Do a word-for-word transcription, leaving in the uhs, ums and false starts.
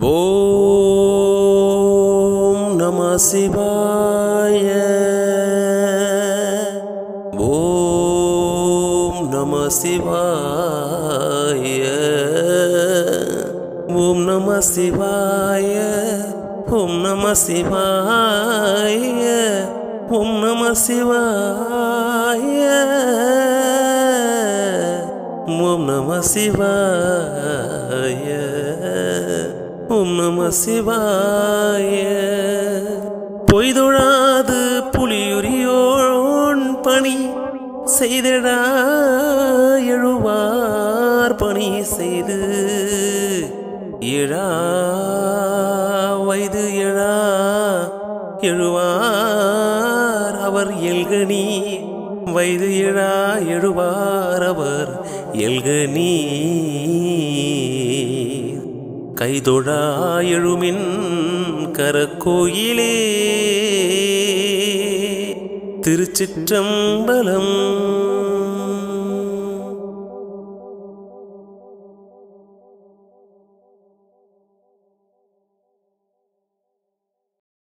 ஓம் நம சிவாய. ஓம் நம சிவாய. ஓம் நம சிவாய. ஓம் நம சிவாய. ஓம் நம சிவாய. ஓம் நம சிவாய. ஓம் நம சிவாய. பொய்தொழாது புலியுரியோன் பணி செய்தடா எழுவார் பணி செய்து எழா வயது எழா எழுவார் அவர் எல்கனி வயது எழா எழுவார் அவர் எல்கனி கைதொழா எழுமின் கரக்கோயிலே திருச்சிற்றம்பலம்.